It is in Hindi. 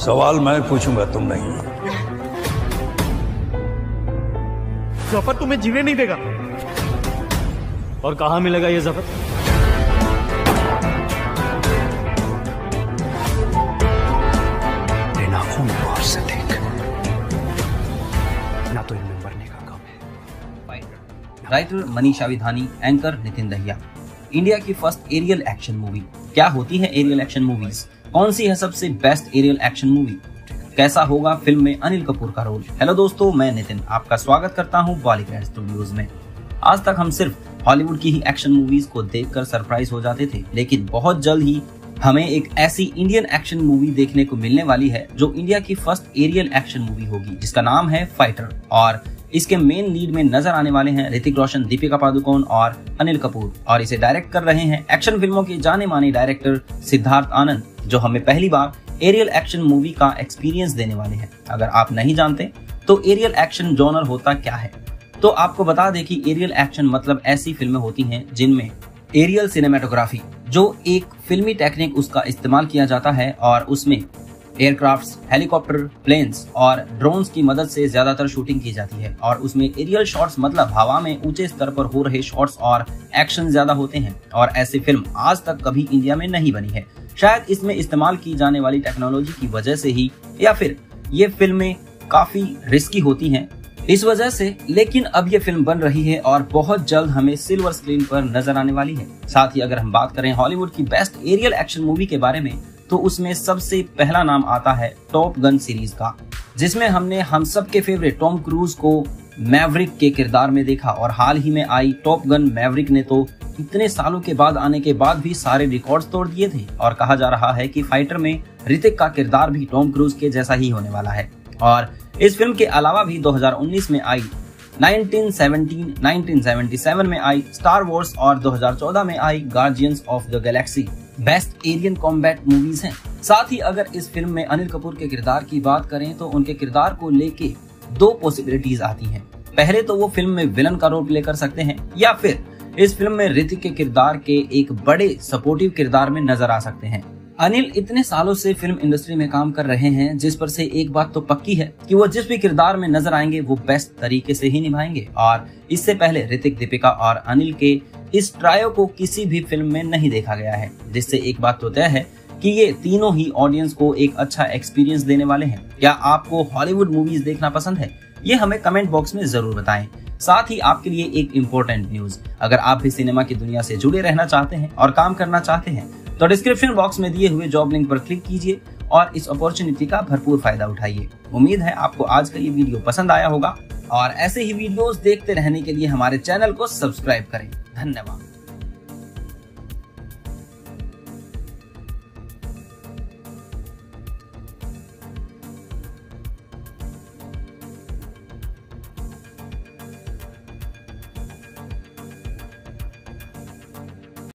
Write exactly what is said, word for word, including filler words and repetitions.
सवाल मैं पूछूंगा, तुम नहीं। जफर तुम्हें जीने नहीं देगा। और कहां मिलेगा ये जफर? नाखून गौर से देख, ना तो इनमें मरने का गम है। Writer Manisha Vidhani, anchor Nitin Dahiya. India की फर्स्ट एरियल एक्शन मूवी। क्या होती है एरियल एक्शन मूवीज? कौन सी है सबसे बेस्ट एरियल एक्शन मूवी? कैसा होगा फिल्म में अनिल कपूर का रोल? हेलो दोस्तों, मैं नितिन आपका स्वागत करता हूं बॉलीवुड स्टूडियोज में। आज तक हम सिर्फ हॉलीवुड की ही एक्शन मूवीज को देखकर सरप्राइज हो जाते थे, लेकिन बहुत जल्द ही हमें एक ऐसी इंडियन एक्शन मूवी देखने को मिलने वाली है जो इंडिया की फर्स्ट एरियल एक्शन मूवी होगी, जिसका नाम है फाइटर। और इसके मेन लीड में नजर आने वाले हैं ऋतिक रोशन, दीपिका पादुकोण और अनिल कपूर। और इसे डायरेक्ट कर रहे हैं एक्शन फिल्मों के जाने माने डायरेक्टर सिद्धार्थ आनंद, जो हमें पहली बार एरियल एक्शन मूवी का एक्सपीरियंस देने वाले हैं। अगर आप नहीं जानते तो एरियल एक्शन जॉनर होता क्या है, तो आपको बता दें कि एरियल एक्शन मतलब ऐसी फिल्में होती हैं जिनमें एरियल सिनेमेटोग्राफी, जो एक फिल्मी टेक्निक उसका इस्तेमाल किया जाता है और उसमें एयरक्राफ्ट्स, हेलीकॉप्टर, प्लेन्स और ड्रोन्स की मदद से ज्यादातर शूटिंग की जाती है। और उसमें एरियल शॉट्स मतलब हवा में ऊंचे स्तर पर हो रहे शॉट्स और एक्शन ज्यादा होते हैं। और ऐसी फिल्म आज तक कभी इंडिया में नहीं बनी है, शायद इसमें इस्तेमाल की जाने वाली टेक्नोलॉजी की वजह से ही, या फिर ये फिल्में काफी रिस्की होती हैं इस वजह से। लेकिन अब ये फिल्म बन रही है और बहुत जल्द हमें सिल्वर स्क्रीन पर नजर आने वाली है। साथ ही अगर हम बात करें हॉलीवुड की बेस्ट एरियल एक्शन मूवी के बारे में, तो उसमें सबसे पहला नाम आता है टॉप गन सीरीज का, जिसमें हमने हम सब के फेवरेट टॉम क्रूज को मैवरिक के किरदार में देखा। और हाल ही में आई टॉप गन मैवरिक ने तो इतने सालों के बाद आने के बाद भी सारे रिकॉर्ड्स तोड़ दिए थे। और कहा जा रहा है कि फाइटर में ऋतिक का किरदार भी टॉम क्रूज के जैसा ही होने वाला है। और इस फिल्म के अलावा भी दो हज़ार उन्नीस में आई, उन्नीस सौ सत्रह, उन्नीस सौ सतहत्तर में आई स्टार वॉर्स और दो हज़ार चौदह में आई guardians of the galaxy best aerial combat movies हैं। साथ ही अगर इस फिल्म में अनिल कपूर के किरदार की बात करें तो उनके किरदार को लेके दो पॉसिबिलिटीज आती हैं। पहले तो वो फिल्म में विलन का रोल प्ले कर सकते हैं, या फिर इस फिल्म में ऋतिक के किरदार के एक बड़े सपोर्टिव किरदार में नजर आ सकते हैं। अनिल इतने सालों से फिल्म इंडस्ट्री में काम कर रहे हैं, जिस पर से एक बात तो पक्की है कि वो जिस भी किरदार में नजर आएंगे वो बेस्ट तरीके से ही निभाएंगे। और इससे पहले ऋतिक, दीपिका और अनिल के इस ट्रायो को किसी भी फिल्म में नहीं देखा गया है, जिससे एक बात तो तय है कि ये तीनों ही ऑडियंस को एक अच्छा एक्सपीरियंस देने वाले हैं। क्या आपको हॉलीवुड मूवीज देखना पसंद है? ये हमें कमेंट बॉक्स में जरूर बताएं। साथ ही आपके लिए एक इम्पोर्टेंट न्यूज, अगर आप भी सिनेमा की दुनिया से जुड़े रहना चाहते हैं और काम करना चाहते हैं तो डिस्क्रिप्शन बॉक्स में दिए हुए जॉब लिंक पर क्लिक कीजिए और इस अपॉर्चुनिटी का भरपूर फायदा उठाइए। उम्मीद है आपको आज का ये वीडियो पसंद आया होगा और ऐसे ही वीडियोस देखते रहने के लिए हमारे चैनल को सब्सक्राइब करें। धन्यवाद।